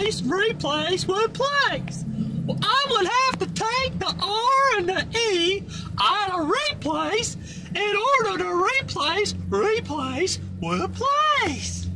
replace with place. Well, I would have to take the R and the E out of replace in order to replace with place.